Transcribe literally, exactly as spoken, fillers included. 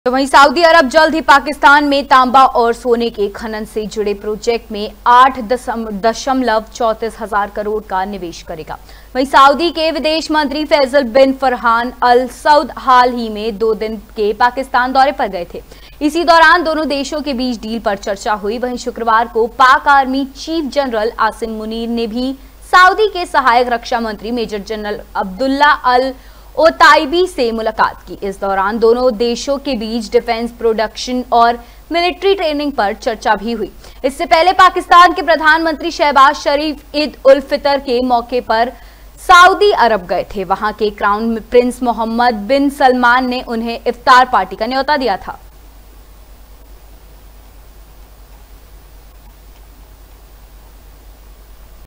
तो वहीं सऊदी अरब जल्द ही पाकिस्तान में तांबा और सोने के खनन से जुड़े प्रोजेक्ट में आठ दशमलव चौंतीस हजार करोड़ का निवेश करेगा। वहीं सऊदी के विदेश मंत्री फैसल बिन फरहान अल सऊद हाल ही में दो दिन के पाकिस्तान दौरे पर गए थे। इसी दौरान दोनों देशों के बीच डील पर चर्चा हुई। वहीं शुक्रवार को Pak army chief general Asim Munir ने भी सऊदी के सहायक रक्षा मंत्री major general Abdullah al Otaibi से मुलाकात की। इस दौरान दोनों देशों के बीच डिफेंस प्रोडक्शन और मिलिट्री ट्रेनिंग पर चर्चा भी हुई। इससे पहले पाकिस्तान के प्रधानमंत्री शहबाज शरीफ ईद उल फितर के मौके पर सऊदी अरब गए थे। वहां के crown prince Mohammed bin Salman ने उन्हें इफ्तार पार्टी का न्योता दिया था।